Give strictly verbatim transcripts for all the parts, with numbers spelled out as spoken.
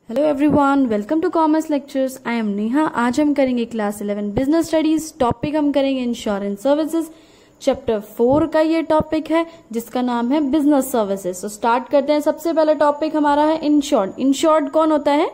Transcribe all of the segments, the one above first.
Hello everyone, welcome to commerce lectures. I am Neha. आज हम करेंगे class eleven business studies. Topic हम करेंगे इंश्योरेंस सर्विसेज। चैप्टर फोर का ये टॉपिक है जिसका नाम है बिजनेस सर्विसेज। तो स्टार्ट करते हैं। सबसे पहला टॉपिक हमारा है इंश्योर्ड। इंश्योर्ड कौन होता है?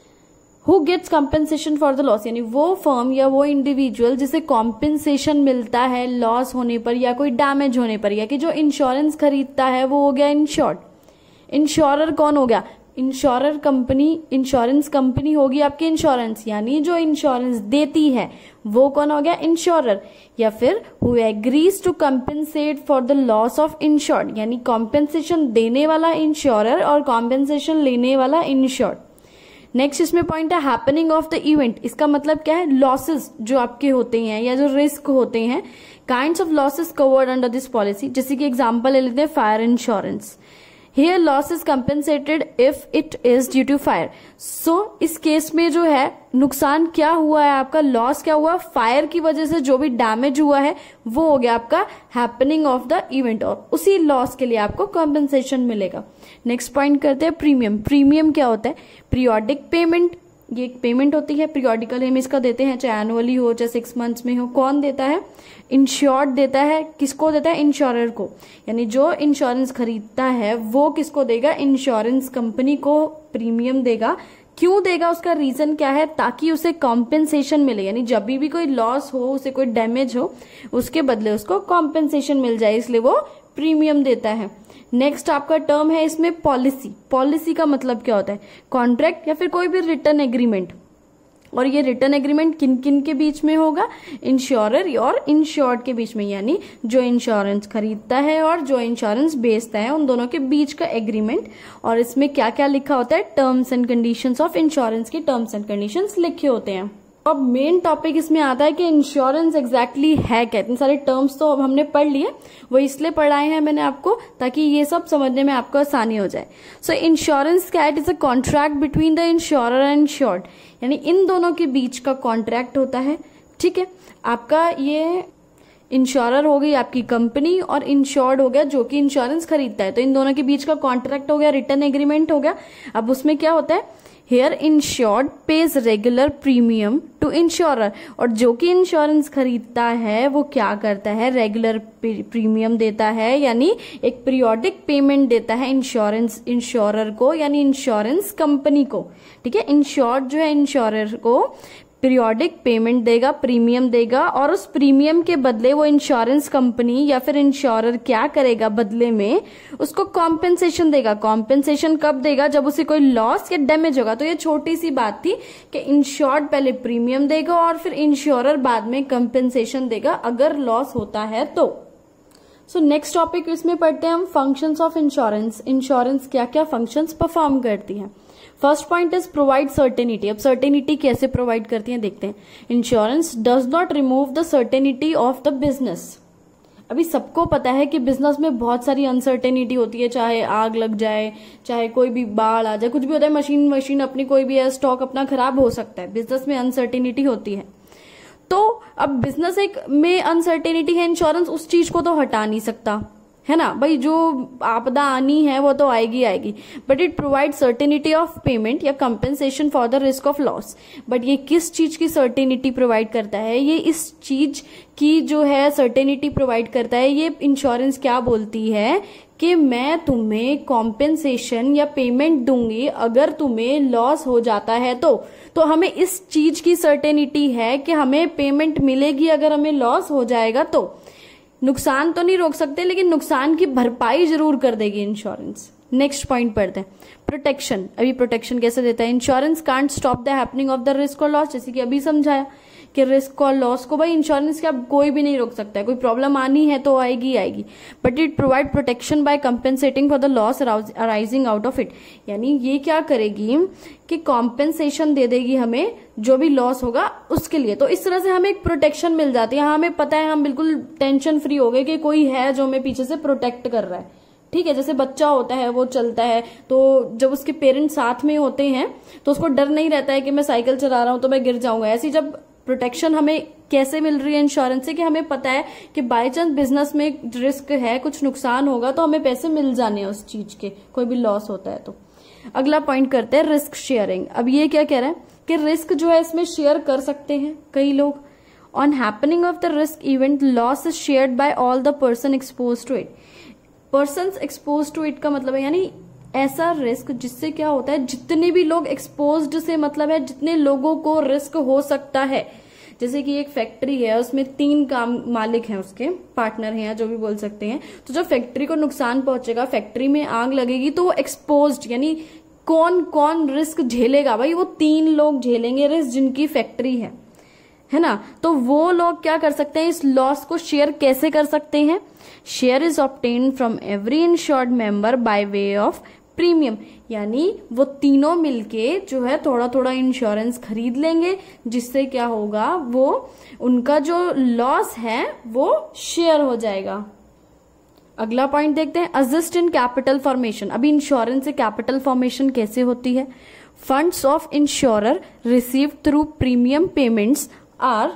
Who gets compensation for the loss, यानी वो फर्म या वो इंडिविजुअल जिसे कॉम्पेंसेशन मिलता है लॉस होने पर या कोई डैमेज होने पर, या कि जो इंश्योरेंस खरीदता है वो हो गया इंश्योर्ड। इंश्योरर कौन हो गया? इंश्योरर कंपनी, इंश्योरेंस कंपनी होगी आपकी इंश्योरेंस, यानी जो इंश्योरेंस देती है वो कौन हो गया? इंश्योरर। या फिर who agrees to compensate for the loss of insured, यानी कॉम्पेंसेशन देने वाला इंश्योरर और कॉम्पेंसेशन लेने वाला इंश्योर्ड। नेक्स्ट इसमें पॉइंट है हैपनिंग ऑफ द इवेंट। इसका मतलब क्या है? लॉसेस जो आपके होते हैं या जो रिस्क होते हैं, kinds of losses covered under this policy. जैसे कि एग्जांपल ले लेते हैं fire insurance. Here loss is compensated if it is due to fire. So इस केस में जो है नुकसान क्या हुआ है आपका, लॉस क्या हुआ, फायर की वजह से जो भी डैमेज हुआ है वो हो गया आपका हैपनिंग ऑफ द इवेंट, और उसी लॉस के लिए आपको कॉम्पेंसेशन मिलेगा। नेक्स्ट पॉइंट करते हैं प्रीमियम। प्रीमियम क्या होता है? Periodic payment. ये एक पेमेंट होती है, पीरियोडिकल हम इसका देते हैं, चाहे एनुअली हो चाहे सिक्स मंथ्स में हो। कौन देता है? इंश्योर्ड देता है। किसको देता है? इंश्योरर को। यानी जो इंश्योरेंस खरीदता है वो किसको देगा? इंश्योरेंस कंपनी को प्रीमियम देगा। क्यों देगा? उसका रीजन क्या है? ताकि उसे कॉम्पेंसेशन मिले, यानी जब भी कोई लॉस हो, उसे कोई डैमेज हो, उसके बदले उसको कॉम्पेंसेशन मिल जाए, इसलिए वो प्रीमियम देता है। नेक्स्ट आपका टर्म है इसमें पॉलिसी। पॉलिसी का मतलब क्या होता है? कॉन्ट्रैक्ट या फिर कोई भी रिटर्न एग्रीमेंट। और ये रिटर्न एग्रीमेंट किन किन के बीच में होगा? इंश्योरर और इंश्योर्ड के बीच में, यानी जो इंश्योरेंस खरीदता है और जो इंश्योरेंस बेचता है उन दोनों के बीच का एग्रीमेंट। और इसमें क्या क्या लिखा होता है? Terms and conditions of insurance के टर्म्स एंड कंडीशंस लिखे होते हैं। अब मेन टॉपिक इसमें आता है कि इंश्योरेंस एग्जैक्टली है क्या। इतने सारे टर्म्स तो अब हमने पढ़ लिए, वो इसलिए पढ़ाए हैं मैंने आपको ताकि ये सब समझने में आपको आसानी हो जाए। सो इंश्योरेंस क्या है? It is a contract between the insurer and insured, यानी इन दोनों के बीच का कॉन्ट्रैक्ट होता है। ठीक है, आपका ये इंश्योरर हो गई आपकी कंपनी और इंश्योर्ड हो गया जो कि इंश्योरेंस खरीदता है, तो इन दोनों के बीच का कॉन्ट्रैक्ट हो गया, रिटर्न एग्रीमेंट हो गया। अब उसमें क्या होता है? Here insured pays regular premium to insurer, और जो कि इंश्योरेंस खरीदता है वो क्या करता है? रेगुलर प्रीमियम देता है, यानी एक पीरियोडिक पेमेंट देता है इंश्योरेंस इंश्योरर को, यानी इंश्योरेंस कंपनी को। ठीक है, इंश्योर्ड जो है इंश्योरर को पीरियोडिक पेमेंट देगा, प्रीमियम देगा, और उस प्रीमियम के बदले वो इंश्योरेंस कंपनी या फिर इंश्योरर क्या करेगा? बदले में उसको कॉम्पेंसेशन देगा। कॉम्पेंसेशन कब देगा? जब उसे कोई लॉस या डैमेज होगा। तो ये छोटी सी बात थी कि इंश्योर्ड पहले प्रीमियम देगा और फिर इंश्योरर बाद में कॉम्पेंसेशन देगा अगर लॉस होता है तो। सो नेक्स्ट टॉपिक इसमें पढ़ते हैं हम फंक्शंस ऑफ इंश्योरेंस। इंश्योरेंस क्या क्या फंक्शंस परफॉर्म करती है। First point is provide certainty. अब सर्टेनिटी कैसे प्रोवाइड करती हैं देखते हैं। Insurance does not remove the certainty of the business. अभी सबको पता है कि बिजनेस में बहुत सारी अनसर्टेनिटी होती है, चाहे आग लग जाए, चाहे कोई भी बाढ़ आ जाए, कुछ भी होता है, मशीन मशीन अपनी कोई भी है, स्टॉक अपना खराब हो सकता है, बिजनेस में अनसर्टेनिटी होती है। तो अब बिजनेस एक में अनसर्टेनिटी है, इंश्योरेंस उस चीज को तो हटा नहीं सकता, है ना भाई। जो आपदा आनी है वो तो आएगी आएगी, but it provide certainty of payment या compensation for the risk of loss. But ये किस चीज की सर्टेनिटी प्रोवाइड करता है? ये इस चीज की जो है सर्टेनिटी प्रोवाइड करता है। ये इंश्योरेंस क्या बोलती है कि मैं तुम्हें कॉम्पेंसेशन या पेमेंट दूंगी अगर तुम्हें लॉस हो जाता है तो तो हमें इस चीज की सर्टेनिटी है कि हमें पेमेंट मिलेगी अगर हमें लॉस हो जाएगा तो। नुकसान तो नहीं रोक सकते, लेकिन नुकसान की भरपाई जरूर कर देगी इंश्योरेंस। नेक्स्ट पॉइंट पढ़ते हैं प्रोटेक्शन। अभी प्रोटेक्शन कैसे देता है? Insurance can't stop the happening of the risk और लॉस। जैसे कि अभी समझाया कि रिस्क और लॉस को भाई इंश्योरेंस का कोई भी नहीं रोक सकता है, कोई प्रॉब्लम आनी है तो आएगी आएगी। But it provide protection by compensating for the loss arising out of it, यानी ये क्या करेगी कि कॉम्पेंसेशन दे देगी हमें जो भी लॉस होगा उसके लिए। तो इस तरह से हमें एक प्रोटेक्शन मिल जाती है। हाँ, हमें पता है, हम बिल्कुल टेंशन फ्री हो गए कि कोई है जो हमें पीछे से प्रोटेक्ट कर रहा है। ठीक है, जैसे बच्चा होता है वो चलता है तो जब उसके पेरेंट्स साथ में होते हैं तो उसको डर नहीं रहता है कि मैं साइकिल चला रहा हूं तो मैं गिर जाऊंगा। ऐसी जब प्रोटेक्शन हमें कैसे मिल रही है इंश्योरेंस से कि हमें पता है कि बाय चांस बिजनेस में रिस्क है, कुछ नुकसान होगा तो हमें पैसे मिल जाने हैं उस चीज के, कोई भी लॉस होता है तो। अगला पॉइंट करते हैं रिस्क शेयरिंग। अब ये क्या कह रहा है कि रिस्क जो है इसमें शेयर कर सकते हैं कई लोग। On happening of the risk event loss is shared by all the person expose to it. Person expose to it का मतलब है यानी ऐसा रिस्क जिससे क्या होता है जितने भी लोग एक्सपोज्ड से मतलब है जितने लोगों को रिस्क हो सकता है। जैसे कि एक फैक्ट्री है उसमें तीन काम मालिक हैं, उसके पार्टनर हैं या जो भी बोल सकते हैं, तो जब फैक्ट्री को नुकसान पहुंचेगा, फैक्ट्री में आग लगेगी तो वो एक्सपोज्ड यानी कौन कौन रिस्क झेलेगा, भाई वो तीन लोग झेलेंगे रिस्क जिनकी फैक्ट्री है है ना। तो वो लोग क्या कर सकते हैं, इस लॉस को शेयर कैसे कर सकते हैं। Share is obtain from every insured member by way of premium, यानी वो तीनों मिलके जो है थोड़ा थोड़ा इंश्योरेंस खरीद लेंगे जिससे क्या होगा वो उनका जो लॉस है वो शेयर हो जाएगा। अगला पॉइंट देखते हैं असिस्ट इन कैपिटल फॉर्मेशन। अभी इंश्योरेंस से कैपिटल फॉर्मेशन कैसे होती है। Funds of insurer receive through premium payments are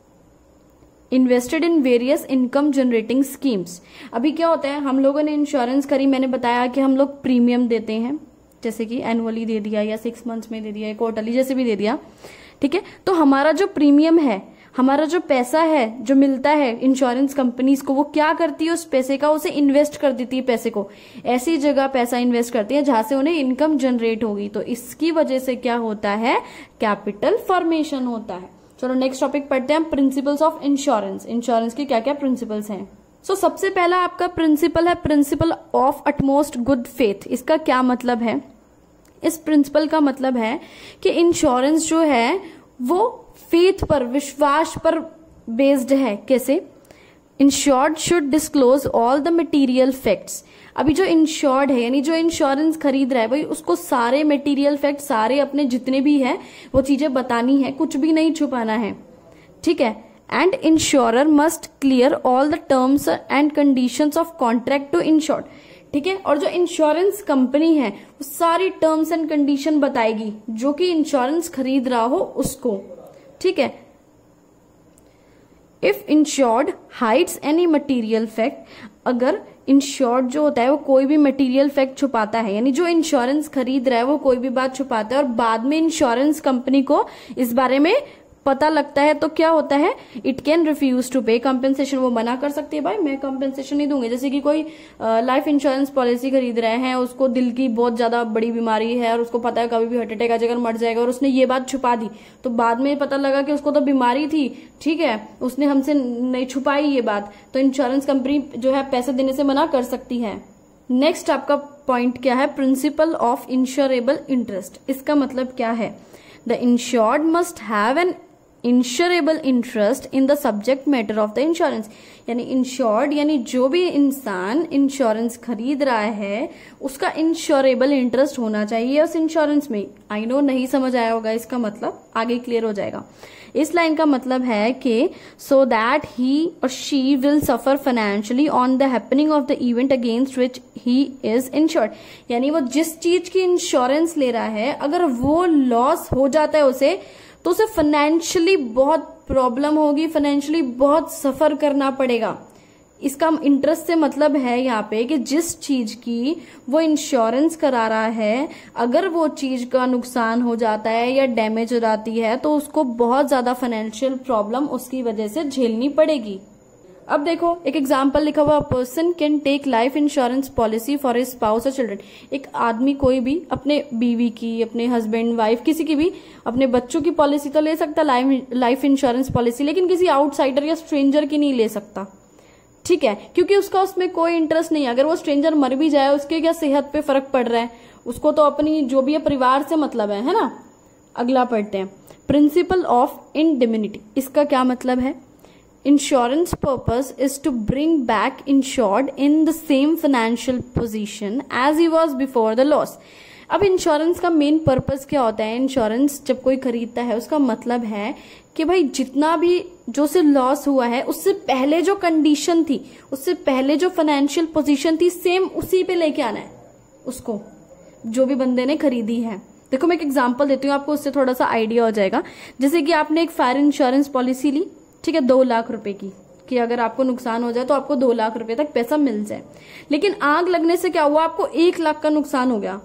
invested in various income generating schemes. अभी क्या होता है, हम लोगों ने इंश्योरेंस करी, मैंने बताया कि हम लोग प्रीमियम देते हैं, जैसे कि एनुअली दे दिया या सिक्स मंथ्स में दे दिया या क्वार्टरली जैसे भी दे दिया, ठीक है। तो हमारा जो प्रीमियम है, हमारा जो पैसा है जो मिलता है इंश्योरेंस कंपनीज को, वो क्या करती है उस पैसे का उसे इन्वेस्ट कर देती है, पैसे को ऐसी जगह पैसा इन्वेस्ट करती है जहां से उन्हें इनकम जनरेट होगी। तो इसकी वजह से क्या होता है, कैपिटल फॉर्मेशन होता है। चलो नेक्स्ट टॉपिक पढ़ते हैं, प्रिंसिपल्स ऑफ इंश्योरेंस। इंश्योरेंस के क्या क्या प्रिंसिपल्स हैं। सो so, सबसे पहला आपका प्रिंसिपल है principle of utmost good faith. इसका क्या मतलब है, इस प्रिंसिपल का मतलब है कि इंश्योरेंस जो है वो फेथ पर, विश्वास पर बेस्ड है। कैसे, insured should disclose all the material facts. अभी जो इंश्योर्ड है यानी जो इंश्योरेंस खरीद रहा है भाई उसको सारे मटेरियल फैक्ट, सारे अपने जितने भी है वो चीजें बतानी है, कुछ भी नहीं छुपाना है, ठीक है। And insurer must clear all the terms and conditions of contract to insured, ठीक है। और जो इंश्योरेंस कंपनी है वो सारी टर्म्स एंड कंडीशन बताएगी जो कि इंश्योरेंस खरीद रहा हो उसको, ठीक है। If insured hides any material fact, अगर इंश्योर्ड जो होता है वो कोई भी मटेरियल फैक्ट छुपाता है, यानी जो इंश्योरेंस खरीद रहा है वो कोई भी बात छुपाता है और बाद में इंश्योरेंस कंपनी को इस बारे में पता लगता है, तो क्या होता है, it can refuse to pay compensation. वो मना कर सकती है, भाई मैं कंपेंसेशन नहीं दूंगी। जैसे कि कोई लाइफ इंश्योरेंस पॉलिसी खरीद रहे हैं, उसको दिल की बहुत ज्यादा बड़ी बीमारी है और उसको पता है कभी भी हार्ट अटैक आ जाएगा, मर जाएगा, और उसने ये बात छुपा दी, तो बाद में पता लगा कि उसको तो बीमारी थी, ठीक है, उसने हमसे नहीं छुपाई ये बात, तो इंश्योरेंस कंपनी जो है पैसे देने से मना कर सकती है। नेक्स्ट आपका पॉइंट क्या है, प्रिंसिपल ऑफ इंश्योरेबल इंटरेस्ट। इसका मतलब क्या है, the insured must have an insurable interest in the subject matter of the insurance. यानी इंश्योर्ड यानी जो भी इंसान इंश्योरेंस खरीद रहा है उसका इंश्योरेबल इंटरेस्ट होना चाहिए उस इंश्योरेंस में। आई नो नहीं समझ आया होगा, इसका मतलब आगे क्लियर हो जाएगा। इस लाइन का मतलब है कि सो दैट ही और she will suffer financially on the happening of the event against which he is insured. यानी वो जिस चीज की इंश्योरेंस ले रहा है अगर वो लॉस हो जाता है उसे, तो उसे फाइनेंशियली बहुत प्रॉब्लम होगी, फाइनेंशियली बहुत सफर करना पड़ेगा। इसका इंटरेस्ट से मतलब है यहाँ पे कि जिस चीज की वो इंश्योरेंस करा रहा है अगर वो चीज का नुकसान हो जाता है या डैमेज हो जाती है तो उसको बहुत ज्यादा फाइनेंशियल प्रॉब्लम उसकी वजह से झेलनी पड़ेगी। अब देखो एक एग्जाम्पल लिखा हुआ, person can take life insurance policy for his spouse और चिल्ड्रन। एक आदमी कोई भी अपने बीवी की, अपने हस्बैंड वाइफ, किसी की भी अपने बच्चों की पॉलिसी तो ले सकता लाइफ लाइफ इंश्योरेंस पॉलिसी, लेकिन किसी आउटसाइडर या स्ट्रेंजर की नहीं ले सकता, ठीक है, क्योंकि उसका उसमें कोई इंटरेस्ट नहीं है। अगर वो स्ट्रेंजर मर भी जाए उसके क्या सेहत पे फर्क पड़ रहा है, उसको तो अपनी जो भी है परिवार से मतलब है है ना। अगला पढ़ते हैं, प्रिंसिपल ऑफ इंडेमनिटी। इसका क्या मतलब है, insurance purpose is to bring back insured in the same financial position as he was before the loss. अब इंश्योरेंस का मेन पर्पस क्या होता है, इंश्योरेंस जब कोई खरीदता है उसका मतलब है कि भाई जितना भी जो से लॉस हुआ है उससे पहले जो कंडीशन थी, उससे पहले जो फाइनेंशियल पोजीशन थी, सेम उसी पे लेके आना है उसको, जो भी बंदे ने खरीदी है। देखो मैं एक एग्जांपल देती हूँ आपको, उससे थोड़ा सा आइडिया हो जाएगा। जैसे कि आपने एक फायर इंश्योरेंस पॉलिसी ली, ठीक है, दो लाख रुपए की, कि अगर आपको नुकसान हो जाए तो आपको दो लाख रुपए तक पैसा मिल जाए। लेकिन आग लगने से क्या हुआ, आपको एक लाख का नुकसान हो गया,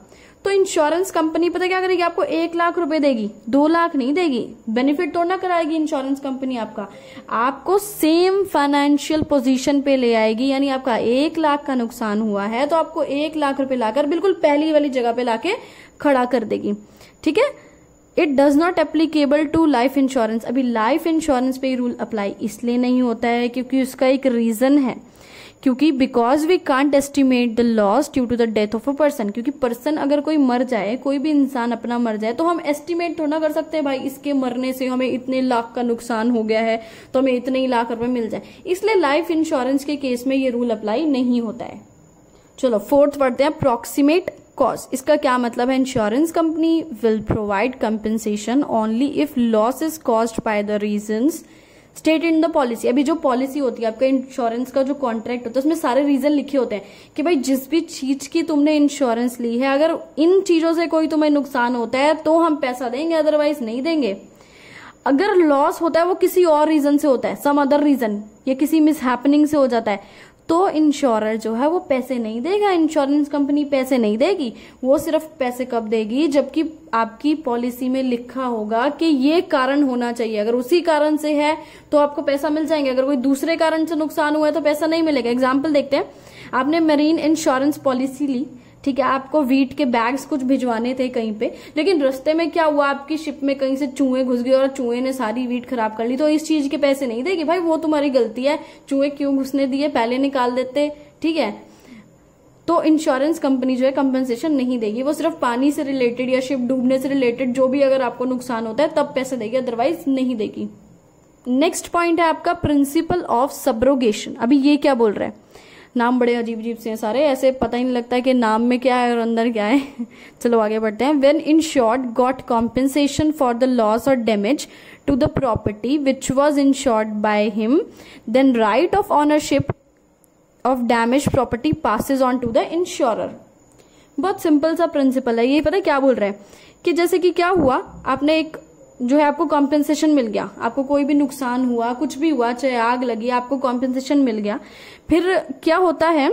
तो इंश्योरेंस कंपनी पता क्या करेगी, आपको एक लाख रुपए देगी, दो लाख नहीं देगी। बेनिफिट तो ना कराएगी इंश्योरेंस कंपनी आपका, आपको सेम फाइनेंशियल पोजीशन पे ले आएगी। यानी आपका एक लाख का नुकसान हुआ है तो आपको एक लाख रुपए लाकर बिल्कुल पहली वाली जगह पे लाके खड़ा कर देगी। ठीक है, it does not applicable to life insurance. अभी लाइफ इंश्योरेंस पे रूल अप्लाई इसलिए नहीं होता है क्योंकि उसका एक रीजन है, क्योंकि because we can't estimate the loss due to the death of a person. क्योंकि पर्सन अगर कोई मर जाए, कोई भी इंसान अपना मर जाए, तो हम एस्टिमेट थोड़ा कर सकते हैं भाई इसके मरने से हमें इतने लाख का नुकसान हो गया है तो हमें इतने ही लाख रुपए मिल जाए। इसलिए लाइफ इंश्योरेंस के केस में ये रूल अप्लाई नहीं होता है। चलो फोर्थ पढ़ते हैं, अप्रोक्सीमेट कॉस्ट। इसका क्या मतलब है, insurance company will provide compensation only if loss is caused by the reasons state in the policy. अभी जो पॉलिसी होती है आपका इंश्योरेंस का जो कॉन्ट्रैक्ट होता है उसमें सारे रीजन लिखे होते हैं कि भाई जिस भी चीज की तुमने इंश्योरेंस ली है, अगर इन चीजों से कोई तुम्हें नुकसान होता है तो हम पैसा देंगे, अदरवाइज नहीं देंगे। अगर लॉस होता है वो किसी और रीजन से होता है, सम अदर रीजन, या किसी मिस हैपनिंग से हो जाता है, तो इंश्योरर जो है वो पैसे नहीं देगा, इंश्योरेंस कंपनी पैसे नहीं देगी। वो सिर्फ पैसे कब देगी, जबकि आपकी पॉलिसी में लिखा होगा कि ये कारण होना चाहिए। अगर उसी कारण से है तो आपको पैसा मिल जाएंगे, अगर कोई दूसरे कारण से नुकसान हुआ है तो पैसा नहीं मिलेगा। एग्जाम्पल देखते हैं, आपने मरीन इंश्योरेंस पॉलिसी ली, ठीक है, आपको वीट के बैग्स कुछ भिजवाने थे कहीं पे, लेकिन रास्ते में क्या हुआ, आपकी शिप में कहीं से चूहे घुस गए और चूहे ने सारी वीट खराब कर ली, तो इस चीज के पैसे नहीं देगी। भाई वो तुम्हारी गलती है, चूहे क्यों घुसने दिए, पहले निकाल देते। ठीक है, तो इंश्योरेंस कंपनी जो है कंपनसेशन नहीं देगी, वो सिर्फ पानी से रिलेटेड या शिप डूबने से रिलेटेड जो भी अगर आपको नुकसान होता है तब पैसे देगी, अदरवाइज नहीं देगी। नेक्स्ट पॉइंट है आपका प्रिंसिपल ऑफ सब्रोगेशन। अभी ये क्या बोल रहा है, नाम बड़े अजीब अजीब से हैं सारे, ऐसे पता ही नहीं लगता है कि नाम में क्या है और अंदर क्या है। चलो आगे बढ़ते हैं। When insured got compensation for the loss और damage to the property which was insured by him, then right of ownership of damage property passes on to the insurer. बहुत सिंपल सा प्रिंसिपल है ये। पता है क्या बोल रहे हैं कि जैसे कि क्या हुआ, आपने एक जो है आपको कॉम्पेंसेशन मिल गया, आपको कोई भी नुकसान हुआ, कुछ भी हुआ, चाहे आग लगी, आपको कॉम्पेंसेशन मिल गया। फिर क्या होता है,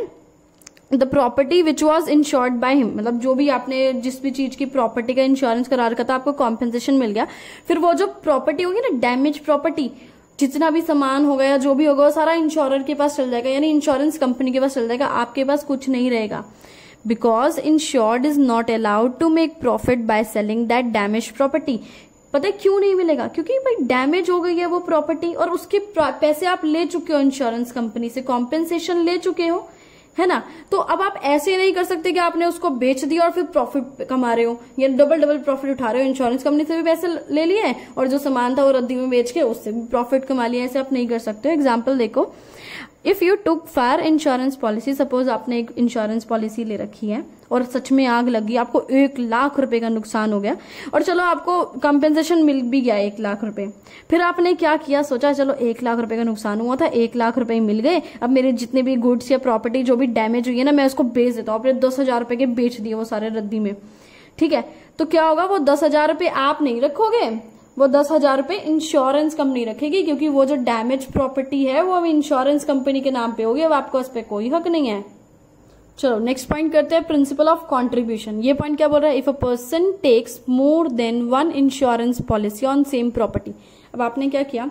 the property which was insured by him, मतलब जो भी आपने जिस भी चीज की प्रॉपर्टी का इंश्योरेंस करा रखा था, आपको कॉम्पेंसेशन मिल गया। फिर वो जो प्रॉपर्टी होगी ना, डैमेज प्रॉपर्टी, जितना भी सामान होगा या जो भी होगा वो सारा इंश्योरर के पास चल जाएगा, यानी इंश्योरेंस कंपनी के पास चल जाएगा, आपके पास कुछ नहीं रहेगा। Because insured is not allowed to make profit by selling that damage property. पता है क्यों नहीं मिलेगा, क्योंकि भाई डैमेज हो गई है वो प्रॉपर्टी और उसके पैसे आप ले चुके हो इंश्योरेंस कंपनी से, कॉम्पेंसेशन ले चुके हो, है ना। तो अब आप ऐसे नहीं कर सकते कि आपने उसको बेच दिया और फिर प्रॉफिट कमा रहे हो, या डबल डबल प्रॉफिट उठा रहे हो। इंश्योरेंस कंपनी से भी पैसे ले लिए हैं और जो सामान था वो रद्दी में बेच के उससे भी प्रॉफिट कमा लिया। ऐसे आप नहीं कर सकते हो। एग्जाम्पल देखो, if you took fire insurance policy, suppose आपने एक इंश्योरेंस पॉलिसी ले रखी है और सच में आग लगी, आपको एक लाख रुपए का नुकसान हो गया और चलो आपको कंपेंसेशन मिल भी गया एक लाख रुपए। फिर आपने क्या किया, सोचा चलो एक लाख रुपए का नुकसान हुआ था, एक लाख रुपए मिल गए, अब मेरे जितने भी गुड्स या प्रॉपर्टी जो भी डैमेज हुई है ना, मैं उसको बेच देता हूँ। आपने दस हजार रुपए के बेच दिए वो सारे रद्दी में, ठीक है। तो क्या होगा, वो दस हजार रुपए आप नहीं रखोगे, वो दस हजार रुपए इंश्योरेंस कंपनी रखेगी, क्योंकि वो जो डैमेज प्रॉपर्टी है वो अब इंश्योरेंस कंपनी के नाम पे होगी, अब आपको उस पर कोई हक नहीं है। चलो नेक्स्ट पॉइंट करते हैं, प्रिंसिपल ऑफ कंट्रीब्यूशन। ये पॉइंट क्या बोल रहा है, if a person takes more than one insurance policy on same property. अब आपने क्या किया,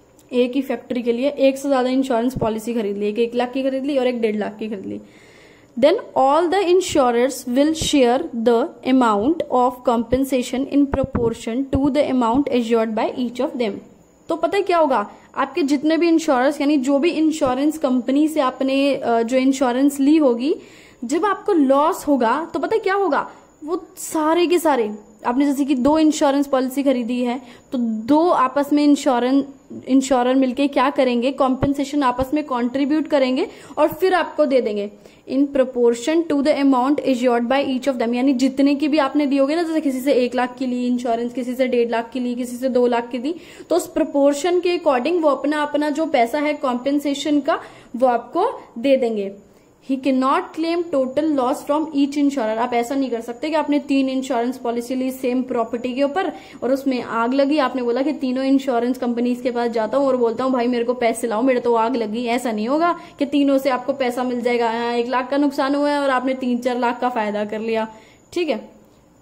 एक ही फैक्ट्री के लिए एक से ज्यादा इंश्योरेंस पॉलिसी खरीद ली, एक एक लाख की खरीद ली और एक डेढ़ लाख की खरीद ली, then all the insurers will share the amount of compensation in proportion to the amount assured by each of them। तो पता है क्या होगा, आपके जितने भी इंश्योरेंस, यानी जो भी इंश्योरेंस कंपनी से आपने जो इंश्योरेंस ली होगी, जब आपको लॉस होगा तो पता है क्या होगा, वो सारे के सारे, आपने जैसे कि दो इंश्योरेंस पॉलिसी खरीदी है तो दो आपस में इंश्योरेंस इंश्योरर मिलके क्या करेंगे, कॉम्पेंसेशन आपस में कंट्रीब्यूट करेंगे और फिर आपको दे देंगे in proportion to the amount insured by each of them. यानी जितने की भी आपने दी होगी ना, जैसे किसी से एक लाख की ली इंश्योरेंस, किसी से डेढ़ लाख की ली, किसी से दो लाख की दी, तो उस प्रोपोर्शन के अकॉर्डिंग वो अपना अपना जो पैसा है कॉम्पेंसेशन का वो आपको दे देंगे। He can not claim total loss from each insurer. आप ऐसा नहीं कर सकते कि आपने तीन इंश्योरेंस पॉलिसी ली सेम प्रॉपर्टी के ऊपर और उसमें आग लगी, आपने बोला कि तीनों इंश्योरेंस कंपनीज के पास जाता हूँ और बोलता हूँ भाई मेरे को पैसे लाओ, मेरे तो आग लगी। ऐसा नहीं होगा कि तीनों से आपको पैसा मिल जाएगा। यहाँ एक लाख का नुकसान हुआ है और आपने तीन चार लाख का फायदा कर लिया, ठीक है।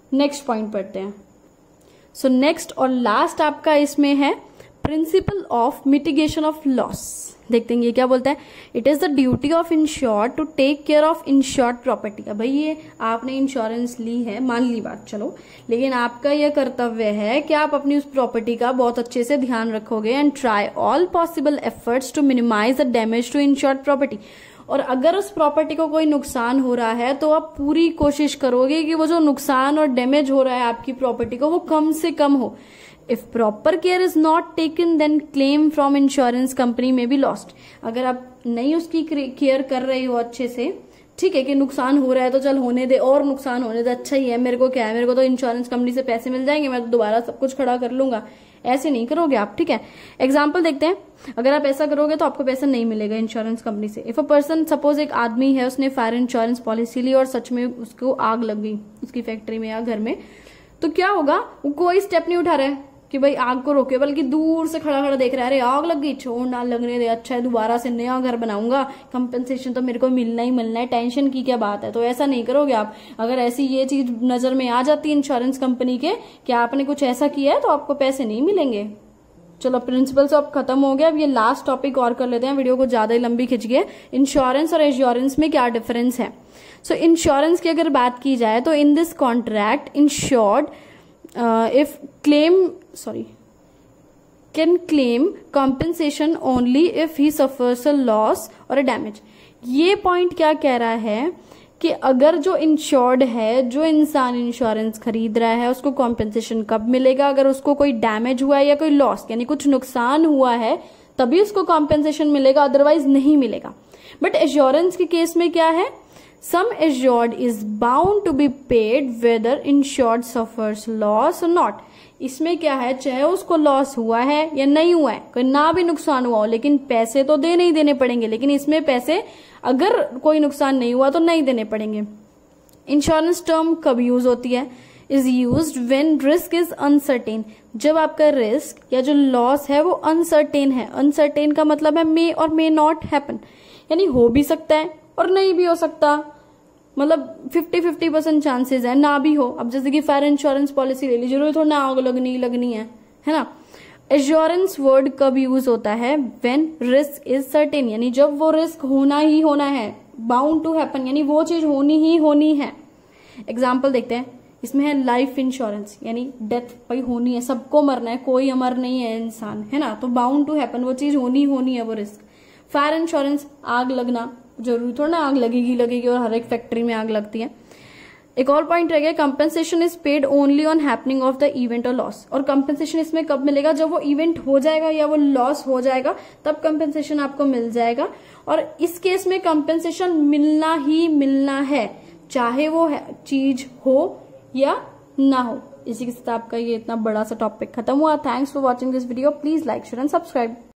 नेक्स्ट पॉइंट पढ़ते हैं। सो नेक्स्ट और लास्ट आपका इसमें है principle of mitigation of loss. देखते हैं ये क्या बोलता है। It is the duty of insured to take care of insured property. अब भाई ये आपने इंश्योरेंस ली है, मान ली बात, चलो, लेकिन आपका यह कर्तव्य है कि आप अपनी उस प्रॉपर्टी का बहुत अच्छे से ध्यान रखोगे and try all possible efforts to minimise the damage to insured property. और अगर उस प्रॉपर्टी को कोई नुकसान हो रहा है तो आप पूरी कोशिश करोगे कि वो जो नुकसान और डैमेज हो रहा है आपकी प्रॉपर्टी को वो कम से कम हो। If proper care is not taken then claim from insurance company may be lost. अगर आप नहीं उसकी केयर कर रहे हो अच्छे से, ठीक है कि नुकसान हो रहा है तो चल होने दे, और नुकसान होने दे, अच्छा ही है, मेरे को क्या है, मेरे को तो इंश्योरेंस कंपनी से पैसे मिल जाएंगे, मैं तो दोबारा सब कुछ खड़ा कर लूंगा, ऐसे नहीं करोगे आप, ठीक है। एग्जाम्पल देखते हैं। अगर आप ऐसा करोगे तो आपको पैसा नहीं मिलेगा इंश्योरेंस कंपनी से। इफ अ पर्सन, सपोज एक आदमी है, उसने फायर इंश्योरेंस पॉलिसी ली और सच में उसको आग लग गई उसकी फैक्ट्री में या घर में, तो क्या होगा, वो कोई स्टेप नहीं उठा रहा है कि भाई आग को रोके, बल्कि दूर से खड़ा खड़ा देख रहा है, अरे आग लग गई, छोड़ ना लगने दे, अच्छा है दोबारा से नया घर बनाऊंगा, कंपनसेशन तो मेरे को मिलना ही मिलना है, टेंशन की क्या बात है। तो ऐसा नहीं करोगे आप। अगर ऐसी ये चीज नजर में आ जाती है इंश्योरेंस कंपनी के कि आपने कुछ ऐसा किया है तो आपको पैसे नहीं मिलेंगे। चलो प्रिंसिपल्स अब खत्म हो गया। अब ये लास्ट टॉपिक और कर लेते हैं, वीडियो को ज्यादा ही लंबी खिंच गई। इंश्योरेंस और एश्योरेंस में क्या डिफरेंस है। सो so, इंश्योरेंस की अगर बात की जाए तो in this contract insured if claim sorry can claim compensation only if he suffers a loss और अ डैमेज। ये पॉइंट क्या कह रहा है कि अगर जो इंश्योर्ड है, जो इंसान इंश्योरेंस खरीद रहा है, उसको कॉम्पेंसेशन कब मिलेगा, अगर उसको कोई डैमेज हुआ है या कोई लॉस यानी कुछ नुकसान हुआ है तभी उसको कॉम्पेंसेशन मिलेगा, अदरवाइज नहीं मिलेगा। बट एश्योरेंस के केस में क्या है, sum assured is bound to be paid whether insured suffers loss और नॉट। इसमें क्या है, चाहे उसको लॉस हुआ है या नहीं हुआ है, कोई ना भी नुकसान हुआ हो, लेकिन पैसे तो देने ही देने पड़ेंगे। लेकिन इसमें पैसे अगर कोई नुकसान नहीं हुआ तो नहीं देने पड़ेंगे। इंश्योरेंस टर्म कब यूज होती है, is used when risk is uncertain. जब आपका रिस्क या जो लॉस है वो अनसर्टेन है। अनसर्टेन का मतलब है मे और मे नॉट हैपन, यानी हो भी सकता है और नहीं भी हो सकता, मतलब फिफ्टी फिफ्टी परसेंट चांसेस है ना भी हो। अब जैसे कि फायर इंश्योरेंस पॉलिसी ले ली, जरूरी थोड़ा ना आग लगनी लगनी है है ना। एश्योरेंस वर्ड कब यूज होता है, व्हेन रिस्क इज सर्टेन, यानी जब वो रिस्क होना ही होना है, बाउंड टू हैपन, यानी वो चीज होनी ही होनी है। एग्जाम्पल देखते हैं, इसमें है लाइफ इंश्योरेंस, यानी डेथ भाई होनी है, सबको मरना है, कोई अमर नहीं है इंसान, है ना, तो बाउंड टू हैपन, वो चीज होनी होनी है वो रिस्क। फायर इंश्योरेंस, आग लगना, जरूरी थोड़ा ना आग लगेगी लगेगी और हर एक फैक्ट्री में आग लगती है। एक और पॉइंट रह गया, compensation is paid only on happening of the event और लॉस। और कंपेंसेशन इसमें कब मिलेगा, जब वो इवेंट हो जाएगा या वो लॉस हो जाएगा तब कंपेंसेशन आपको मिल जाएगा। और इस केस में कंपेंसेशन मिलना ही मिलना है, चाहे वो चीज हो या ना हो। इसी के साथ आपका ये इतना बड़ा सा टॉपिक खत्म हुआ। Thanks for watching this video. Please like share and subscribe.